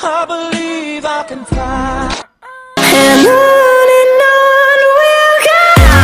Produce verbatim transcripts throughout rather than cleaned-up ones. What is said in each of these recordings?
I believe I can fly. And on and on we'll go.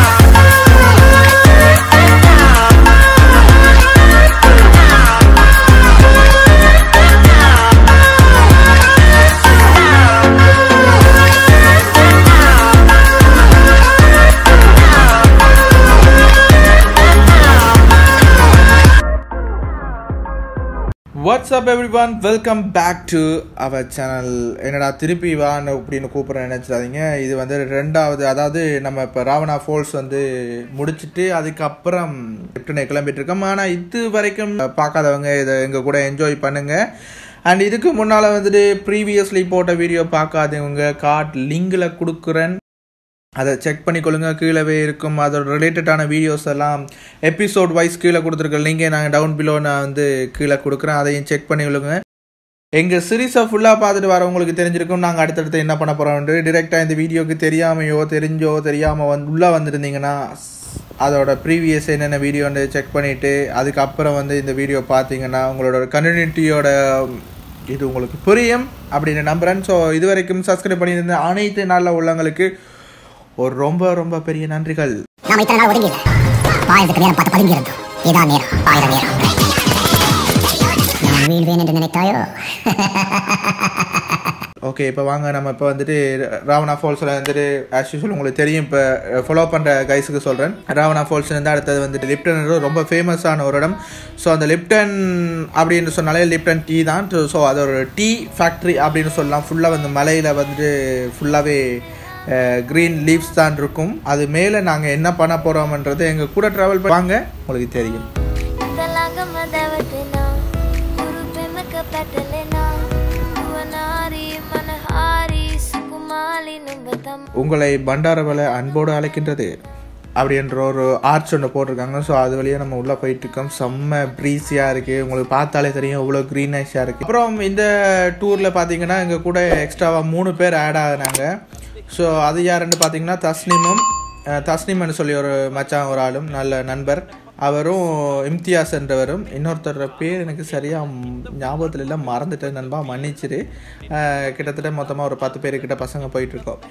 What's up everyone, welcome back to our channel. என்னடா திருப்பி வான்னு அப்படின்னு கூப்பிட்றேன் நினச்சிடாதீங்க. இது வந்து ரெண்டாவது, அதாவது நம்ம இப்போ ராவணா ஃபால்ஸ் வந்து முடிச்சுட்டு அதுக்கப்புறம் லிப்டனை கிளம்பிட்டு இருக்கோம். ஆனால் இது வரைக்கும் பார்க்காதவங்க இதை எங்கள் கூட என்ஜாய் பண்ணுங்கள். அண்ட் இதுக்கு முன்னால் வந்துட்டு ப்ரீவியஸ்லி போட்ட வீடியோ பார்க்காதவங்க கார்ட் லிங்கில் கொடுக்குறேன், அதை செக் பண்ணிக்கொள்ளுங்க. கீழவே இருக்கும் அதோட ரிலேட்டடான வீடியோஸ் எல்லாம் எபிசோட் வைஸ் கீழே கொடுத்துருக்க லிங்கே நாங்கள் டவுன் பிலோ நான் வந்து கீழே கொடுக்குறேன், அதையும் செக் பண்ணிக்கொள்ளுங்க. எங்கள் சீரீஸை ஃபுல்லாக பார்த்துட்டு வரவங்களுக்கு தெரிஞ்சிருக்கும் நாங்கள் அடுத்தடுத்து என்ன பண்ண போகிறோம்னு. டிரெக்டாக இந்த வீடியோக்கு தெரியாமையோ தெரிஞ்சோ தெரியாமல் வந்து உள்ளே வந்துருந்தீங்கன்னா அதோட ப்ரீவியஸ் என்னென்ன வீடியோன்னு செக் பண்ணிவிட்டு அதுக்கப்புறம் வந்து இந்த வீடியோ பார்த்தீங்கன்னா உங்களோட கம்யூனிட்டியோட இது உங்களுக்கு புரியும் அப்படின்னு நம்புகிறேன். ஸோ இது வரைக்கும் சப்ஸ்கிரைப் பண்ணியிருந்த அனைத்து நல்ல உள்ளவங்களுக்கு ஒரு ரொம்ப ரொம்ப பெரிய நன்றிகள். நாம இத்தனை நாள் ஒதுங்கி இல்லை, பாயத்துக்கு நேரம் பார்த்து பதுங்கி இருந்தோம். இதான் நேரம், பாயிர நேரம். நான் வீழ்வேன் என்று நினைத்தாயோ? ஓகே, இப்போ வாங்க நம்ம இப்போ வந்துட்டு ராவணா ஃபால்ஸில் வந்துட்டு ஆஸ் யூஸ்வல் உங்களுக்கு தெரியும், இப்போ ஃபாலோ பண்ணுற கைஸுக்கு சொல்கிறேன். ராவணா ஃபால்ஸ்லேருந்து அடுத்தது வந்துட்டு லிப்டன் ரொம்ப ஃபேமஸான ஒரு இடம். ஸோ அந்த லிப்டன் அப்படின்னு சொன்னாலே லிப்டன் டீ தான். ஸோ அது ஒரு டீ ஃபேக்ட்ரி அப்படின்னு சொல்லலாம். ஃபுல்லாக வந்து மலையில் வந்துட்டு ஃபுல்லாகவே க்ரீன் லீவ்ஸ் தான் இருக்கும். அது மேலே நாங்கள் என்ன பண்ண போகிறோம்ன்றது எங்கள் கூட ட்ராவல் பண்ணுவாங்க, உங்களுக்கு தெரியும். உங்களை பண்டாரவளை அன்போடு அழைக்கின்றது அப்படின்ற ஒரு ஆர்ட்ஸ் ஒன்று போட்டிருக்காங்க. ஸோ அது வழியாக நம்ம உள்ளே போயிட்டுருக்கோம். செம்ம ப்ரீஸியாக இருக்குது, உங்களுக்கு பார்த்தாலே தெரியும் இவ்வளோ க்ரீனிஷாக இருக்குது. அப்புறம் இந்த டூரில் பார்த்தீங்கன்னா எங்கள் கூட எக்ஸ்ட்ராவாக மூணு பேர் ஆட் ஆகினாங்க. ஸோ அது யாருன்னு பார்த்தீங்கன்னா தஸ்னிமும் தஸ்னிம்னு சொல்லி ஒரு மச்சான் ஒரு ஆளும் நல்ல நண்பர், அவரும் இம்தியாஸ் என்றவரும். இன்னொருத்தர் பேர் எனக்கு சரியாக ஞாபகத்தில் இல்லை, மறந்துட்டேன் நண்பா, மன்னிச்சிரு. கிட்டத்தட்ட மொத்தமாக ஒரு பத்து பேருக்கிட்ட பசங்க போயிட்டுருக்கோம்.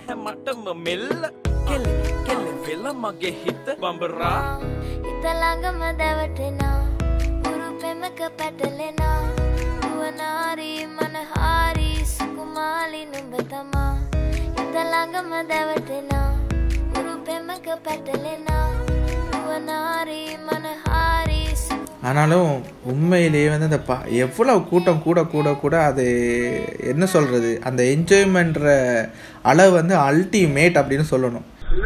ஆனாலும் உண்மையிலேயே வந்து அந்த பா எவ்வளவு கூட்டம் கூட கூட கூட அது என்ன சொல்கிறது, அந்த என்ஜாய்மெண்ட்ற அளவு வந்து அல்டிமேட் அப்படின்னு சொல்லணும்.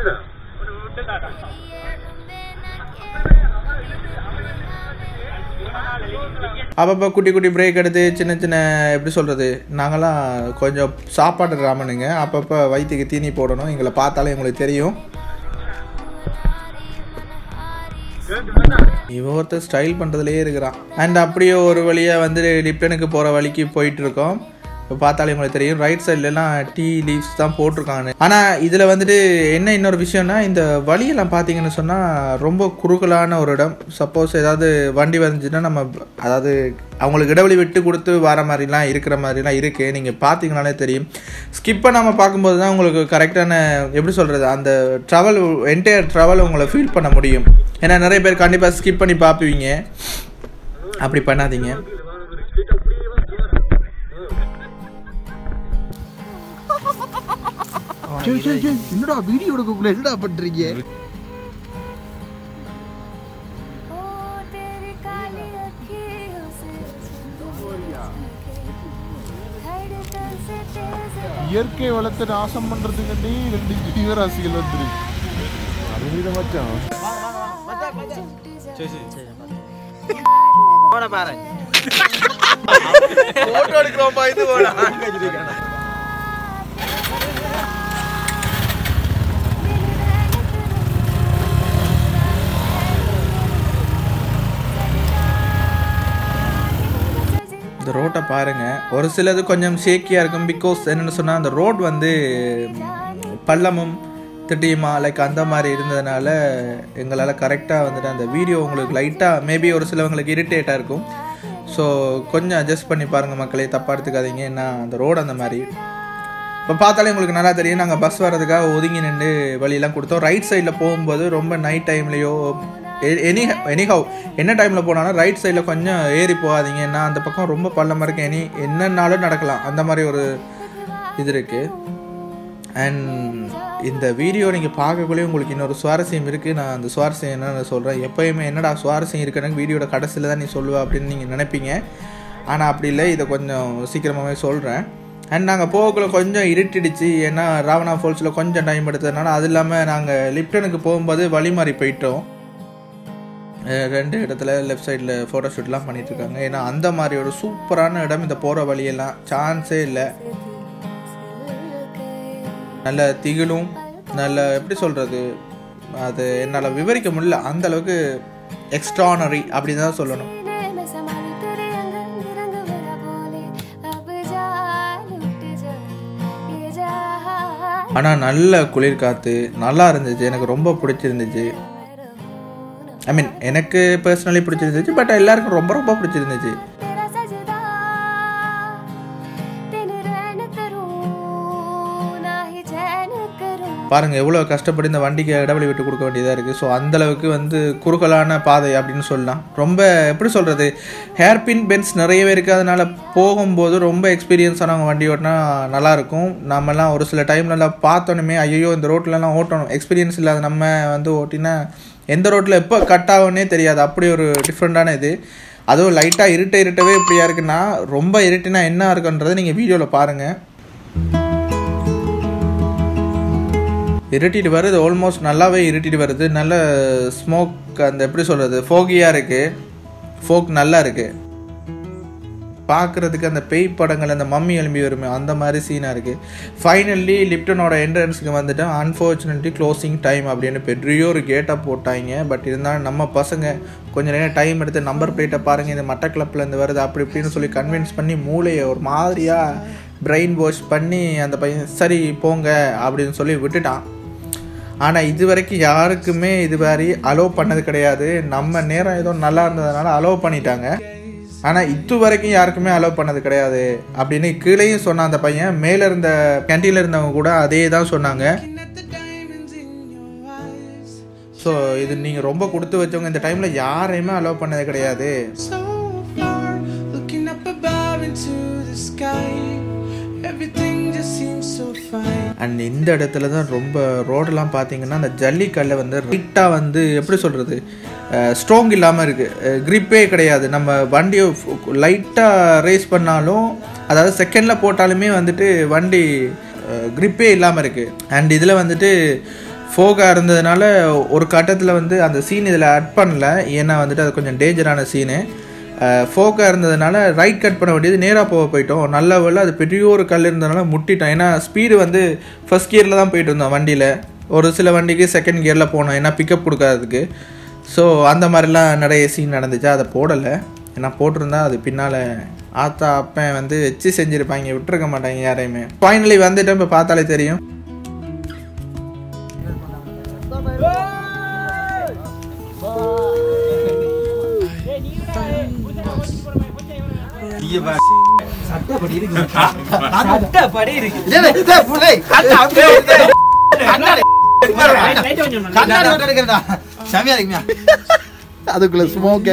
அப்பப்போ குட்டி குட்டி பிரேக் எடுத்து சின்ன சின்ன எப்படி சொல்கிறது, நாங்களாம் கொஞ்சம் சாப்பாடு ராமனுங்க, அப்பப்போ வயிற்றுக்கு தீனி போடணும். எங்களை பார்த்தாலே உங்களுக்கு தெரியும். இவன் ஒருத்தர் ஸ்டைல் பண்ணுறதுலேயே இருக்கிறான். அண்ட் அப்படியே ஒரு வழியாக வந்து லிப்டனுக்கு போகிற வழிக்கு போயிட்டுருக்கோம். இப்போ பார்த்தாலே உங்களுக்கு தெரியும் ரைட் சைட்லலாம் டீ லீவ்ஸ் தான் போட்டிருக்காங்க. ஆனால் இதில் வந்துட்டு என்ன இன்னொரு விஷயம்னா, இந்த வழியெல்லாம் பார்த்தீங்கன்னு சொன்னால் ரொம்ப குறுகலான ஒரு இடம். சப்போஸ் ஏதாவது வண்டி வந்துச்சுன்னா நம்ம அதாவது அவங்களுக்கு இடைவெளி விட்டு கொடுத்து வர மாதிரிலாம் இருக்கிற மாதிரிலாம் இருக்குது. நீங்கள் பார்த்தீங்கன்னாலே தெரியும். ஸ்கிப் பண்ணாமல் பார்க்கும்போது தான் உங்களுக்கு கரெக்டான எப்படி சொல்கிறது அந்த ட்ராவல் என்டையர் ட்ராவல் உங்களை ஃபீல் பண்ண முடியும். ஏன்னா நிறைய பேர் கண்டிப்பாக ஸ்கிப் பண்ணி பார்ப்பீங்க, அப்படி பண்ணாதீங்க. என்னடா வீடியோ எடுக்கக்குள்ள என்னடா பண்றீங்க? இயற்கை வளத்தை நாசம் பண்றதுக்கு ரெண்டு ஜீவராசிகள் வந்துரு. அது மச்சான் பாரு போட்டோ எடுக்கிறோம் இது போடா. இந்த ரோட்டை பாருங்கள், ஒரு சிலது கொஞ்சம் ஷேக்கியாக இருக்கும். பிகாஸ் என்னென்னு சொன்னால் அந்த ரோட் வந்து பள்ளமும் திட்டியுமா லைக் அந்த மாதிரி இருந்ததுனால எங்களால் கரெக்டாக வந்துட்டு அந்த வீடியோ உங்களுக்கு லைட்டாக மேபி ஒரு சிலவங்களுக்கு இரிட்டேட்டாக இருக்கும். ஸோ கொஞ்சம் அட்ஜஸ்ட் பண்ணி பாருங்கள் மக்களே, தப்பாக எடுத்துக்காதீங்க. ஏன்னா அந்த ரோடு அந்த மாதிரி. இப்போ பார்த்தாலே உங்களுக்கு நல்லா தெரியும், நாங்கள் பஸ் வர்றதுக்காக ஒதுங்கி நின்று வழியெல்லாம் கொடுத்தோம். ரைட் சைடில் போகும்போது ரொம்ப நைட் டைம்லேயோ எனி எனிஹவ் என்ன டைமில் போனாலும் ரைட் சைடில் கொஞ்சம் ஏறி போகாதீங்க. ஏன்னா அந்த பக்கம் ரொம்ப பள்ளமாக இருக்குது, எனி என்னன்னாலும் நடக்கலாம், அந்த மாதிரி ஒரு இது இருக்குது. அண்ட் இந்த வீடியோ நீங்கள் பார்க்கக்குள்ளே உங்களுக்கு இன்னொரு சுவாரஸ்யம் இருக்குது. நான் அந்த சுவாரஸ்யம் என்னென்னு சொல்கிறேன். எப்போயுமே என்னடா சுவாரஸ்யம் இருக்குன்னு வீடியோட கடைசியில் தான் நீ சொல்லுவ அப்படின்னு நீங்கள் நினைப்பீங்க. ஆனால் அப்படி இல்லை, இதை கொஞ்சம் சீக்கிரமாகவே சொல்கிறேன். அண்ட் நாங்கள் போகக்குள்ள கொஞ்சம் இருட்டிடுச்சு, ஏன்னா ராவணா ஃபால்ஸில் கொஞ்சம் டைம் எடுத்ததுனால. அது இல்லாமல் நாங்கள் லிப்டனுக்கு போகும்போது வழி மாறி போயிட்டோம். ரெண்டு இடத்துல லெஃப்ட் சைடில் ஃபோட்டோ ஷூட்லாம் பண்ணிகிட்ருக்காங்க. ஏன்னா அந்த மாதிரி ஒரு சூப்பரான இடம், இந்த போகிற வழியெல்லாம் சான்ஸே இல்லை. நல்ல திகிலும் நல்ல எப்படி சொல்கிறது, அது என்னால் விவரிக்க முடியல, அந்த அளவுக்கு எக்ஸ்ட்ரானரி அப்படின்னு தான் சொல்லணும். ஆனால் நல்ல குளிர் காற்று நல்லா இருந்துச்சு, எனக்கு ரொம்ப பிடிச்சிருந்துச்சு. ஐ மீன் எனக்கு பர்சனலி பிடிச்சிருந்துச்சு, பட் எல்லாருக்கும் ரொம்ப ரொம்ப பிடிச்சிருந்துச்சு. பாருங்கள் எவ்வளோ கஷ்டப்பட்டு இந்த வண்டிக்கு இடவெளி விட்டு கொடுக்க வேண்டியதாக இருக்குது. ஸோ அந்தளவுக்கு வந்து குறுகலான பாதை அப்படின்னு சொல்லலாம். ரொம்ப எப்படி சொல்கிறது, ஹேர்பின் பென்ஸ் நிறையவே இருக்குது. அதனால் போகும்போது ரொம்ப எக்ஸ்பீரியன்ஸ் ஆனவங்க வண்டி ஓட்டினா நல்லாயிருக்கும். நம்மலாம் ஒரு சில டைம்லலாம் பார்த்தோன்னே ஐயோ இந்த ரோட்லலாம் ஓட்டணும், எக்ஸ்பீரியன்ஸ் இல்லாத நம்ம வந்து ஓட்டினா எந்த ரோட்டில் எப்போ கட் ஆகுன்னே தெரியாது. அப்படி ஒரு டிஃப்ரெண்ட்டான இது. அதுவும் லைட்டாக இருட்ட இருட்டவே இப்படியா இருக்குன்னா, ரொம்ப இருட்டினா என்ன இருக்குன்றதை நீங்கள் வீடியோவில் பாருங்கள். இருட்டிட்டு வருது, ஆல்மோஸ்ட் நல்லாவே இருட்டிட்டு வருது. நல்ல ஸ்மோக், அந்த எப்படி சொல்கிறது, ஃபோகியாக இருக்குது. ஃபோக் நல்லா இருக்குது பார்க்குறதுக்கு. அந்த பேய் படங்கள், அந்த மம்மி எழும்பி வருமே அந்த மாதிரி சீனாக இருக்குது. ஃபைனலி லிப்டனோட என்ட்ரன்ஸுக்கு வந்துட்டு அன்ஃபார்ச்சுனேட்லி க்ளோசிங் டைம் அப்படின்னு பெரிய ஒரு கேட்டை போட்டாங்க. பட் இருந்தாலும் நம்ம பசங்க கொஞ்சம் நேரம் டைம் எடுத்து நம்பர் பிளேட்டை பாருங்கள், இந்த மட்டக்களப்புலேருந்து வருது அப்படி இப்படின்னு சொல்லி கன்வின்ஸ் பண்ணி மூளையை ஒரு மாதிரியாக பிரெயின் வாஷ் பண்ணி அந்த பையன் சரி போங்க அப்படின்னு சொல்லி விட்டுட்டான். ஆனால் இது வரைக்கும் யாருக்குமே இது மாதிரி அலோவ் பண்ணது கிடையாது. நம்ம நேரம் ஏதோ நல்லா இருந்ததுனால அலோவ் பண்ணிட்டாங்க. ஆனால் இது வரைக்கும் யாருக்குமே அலோவ் பண்ணது கிடையாது அப்படின்னு கீழேயும் சொன்னான் அந்த பையன். மேலே இருந்த கேன்டீனில் இருந்தவங்க கூட அதே தான் சொன்னாங்க. ஸோ இது நீங்கள் ரொம்ப கொடுத்து வச்சவங்க, இந்த டைமில் யாரையுமே அலோவ் பண்ணது கிடையாது. அண்ட் இந்த இடத்துல தான் ரொம்ப ரோடெல்லாம் பார்த்தீங்கன்னா அந்த ஜல்லிக்கல்லை வந்து ரைட்டாக வந்து எப்படி சொல்கிறது, ஸ்ட்ராங் இல்லாமல் இருக்குது, க்ரிப்பே கிடையாது. நம்ம வண்டியை லைட்டாக ரேஸ் பண்ணாலும், அதாவது செகண்டில் போட்டாலுமே வந்துட்டு வண்டி க்ரிப்பே இல்லாமல் இருக்குது. அண்ட் இதில் வந்துட்டு ஃபோகாக இருந்ததுனால ஒரு கட்டத்தில் வந்து அந்த சீன் இதில் ஆட் பண்ணல, ஏன்னா வந்துட்டு அது கொஞ்சம் டேஞ்சரான சீனு. ஃபோக்காக இருந்ததுனால ரைட் கட் பண்ண வேண்டியது நேராக போக போயிட்டோம். நல்ல வேலை அது பெரிய ஒரு கல் இருந்ததுனால முட்டிட்டோம். ஏன்னா ஸ்பீடு வந்து ஃபஸ்ட் கியரில் தான் போயிட்டு இருந்தோம் வண்டியில். ஒரு சில வண்டிக்கு செகண்ட் கியரில் போனோம், ஏன்னா பிக்கப் கொடுக்காததுக்கு. ஸோ அந்த மாதிரிலாம் நிறைய சீன் நடந்துச்சு. அதை போடலை, ஏன்னா போட்டிருந்தா அது பின்னால் ஆத்தா அப்பன் வந்து வச்சு செஞ்சுருப்பாங்க, விட்டுருக்க மாட்டாங்க யாரையுமே. ஃபைனலி வந்துட்டு இப்போ பார்த்தாலே தெரியும். அதுக்குள்ள ஸ்மோக்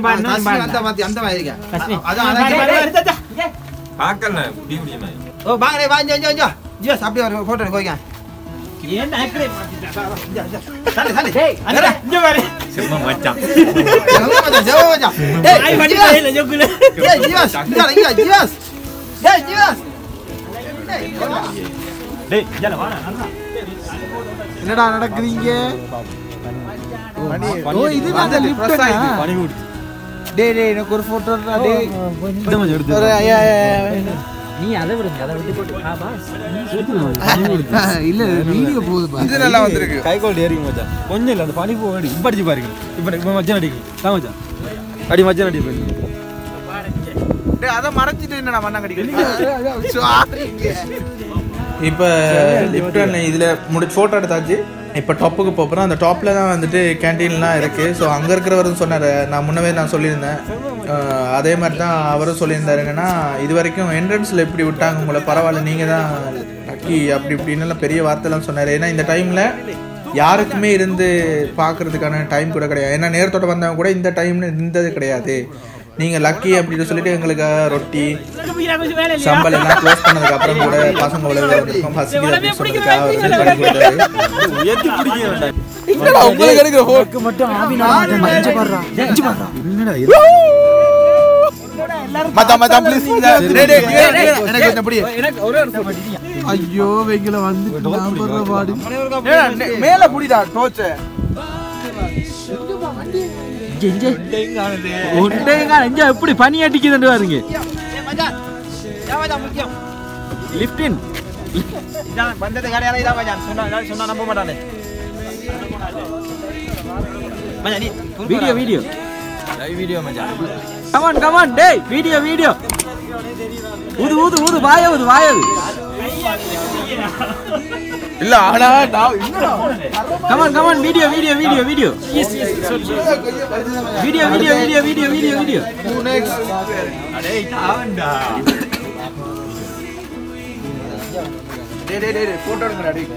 என்னடா நடக்குறீங்க? எனக்கு ஒரு போட்டோ நீ அதை விடுங்க, அதை விட்டு போட்டு இல்ல வீடியோ போகுது. இது நல்லா வந்திருக்கு. கை கோல்ட் ஏறிங்க மச்சான். கொஞ்சம் இல்ல அந்த பனி போடி இப்ப அடிச்சு பாருங்க. இப்ப இப்ப மச்சான் அடிக்கு. தான் மச்சான். அடி மச்சான் அடி பாருங்க. டேய் அத மறைச்சிட்டு என்னடா மண்ண கடிக்கிறீங்க? இப்போ லிப்டன் இதில் முடிச்சு ஃபோட்டோ எடுத்தாச்சு. இப்போ டாப்புக்கு போகிறோம். அந்த டாப்பில் தான் வந்துட்டு கேன்டீன்லாம் இருக்குது. ஸோ அங்கே இருக்கிறவரும் சொன்னார், நான் முன்னவே நான் சொல்லியிருந்தேன் அதே மாதிரி தான் அவரும் சொல்லியிருந்தார். என்னென்னா இது வரைக்கும் என்ட்ரன்ஸில் எப்படி விட்டாங்க உங்களை, பரவாயில்ல நீங்கள் தான் லக்கி அப்படி இப்படின்னுலாம் பெரிய வார்த்தைலாம் சொன்னார். ஏன்னா இந்த டைமில் யாருக்குமே இருந்து பார்க்குறதுக்கான டைம் கூட கிடையாது. ஏன்னா நேரத்தோட வந்தவங்க கூட இந்த டைம்னு இருந்தது கிடையாது. நீங்கள் லக்கி அப்படின்னு சொல்லிட்டு எங்களுக்கு ரொட்டி சம்பல் எல்லாம் க்ளோஸ் பண்ணதுக்கு அப்புறம் கூட பசங்க உலக வந்திருக்கோம் பசிக்குது அப்படின்னு சொல்றதுக்காக அவர் வந்து பண்ணி கொடுத்தாரு. உங்களுக்கு எடுக்கிற போக்கு மட்டும் ஐயோ வெங்கில வந்து மேல புடிடா டோச்ச எப்படி பனி அடிக்குதுன்னு பாருங்க. Video video video come on come on டேய் வீடியோ வீடியோ ஊது ஊது ஊது வாயவுது வாயவுது இல்ல ஆனா come on come on video video video video video video video video video video டேய் தாவண்டா டேய் டேய் டேய் போட்டோ எடுங்கடா டேய்.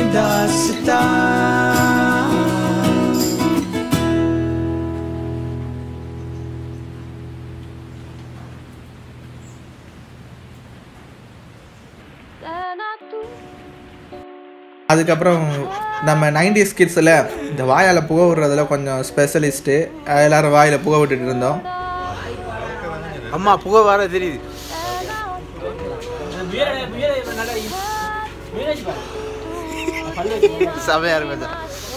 அதுக்கப்புறம் நம்ம நைன்டிஸ் கிட்ஸில் இந்த வாயால் புகை விடுறதுல கொஞ்சம் ஸ்பெஷலிஸ்ட்டு. எல்லோரும் வாயில் புகை விட்டுட்டு இருந்தோம். அம்மா புகை வர தெரியுது. சமையா இருக்கு.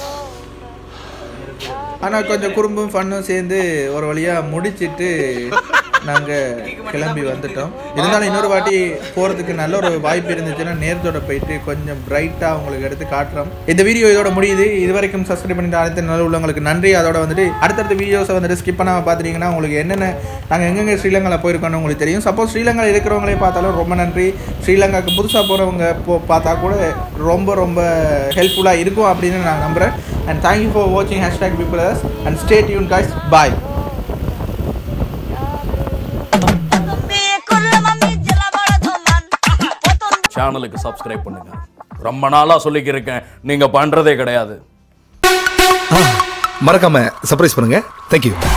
ஆனால் கொஞ்சம் குறும்பும் ஃபன்னும் சேர்ந்து ஒரு வழியாக முடிச்சிட்டு நாங்கள் கிளம்பி வந்துட்டோம். இருந்தாலும் இன்னொரு வாட்டி போகிறதுக்கு நல்ல ஒரு வாய்ப்பு இருந்துச்சுன்னா நேரத்தோட போயிட்டு கொஞ்சம் பிரைட்டாக உங்களுக்கு எடுத்து காட்டுறோம். இந்த வீடியோ இதோட முடியுது. இது வரைக்கும் சப்ஸ்கிரைப் பண்ணிட்டு அனைத்து நல்ல உள்ளவங்களுக்கு நன்றி. அதோட வந்துட்டு அடுத்தடுத்த வீடியோஸை வந்துட்டு ஸ்கிப் பண்ணாமல் பார்த்துட்டீங்கன்னா உங்களுக்கு என்னென்ன நாங்கள் எங்கெங்கே ஸ்ரீலங்காவில் போயிருக்கோன்னு உங்களுக்கு தெரியும். சப்போஸ் ஸ்ரீலங்காவில் இருக்கிறவங்களே பார்த்தாலும் ரொம்ப நன்றி. ஸ்ரீலங்காவுக்கு புதுசாக போகிறவங்க போ பார்த்தா கூட ரொம்ப ரொம்ப ஹெல்ப்ஃபுல்லாக இருக்கும் அப்படின்னு நான் நம்புகிறேன். அண்ட் தேங்க்யூ ஃபார் வாட்சிங் hashtag people and stay tune guys. Bye. சேனலுக்கு சப்ஸ்கிரைப் பண்ணுங்க. ரொம்ப நாளா சொல்லிக்கிறேன், நீங்க பண்றதே கிடையாது. மறக்காம சர்ப்ரைஸ் பண்ணுங்க. தேங்க்யூ.